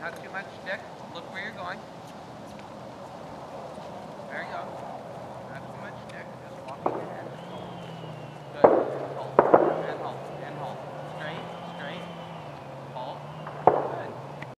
Not too much stick. Look where you're going. There you go.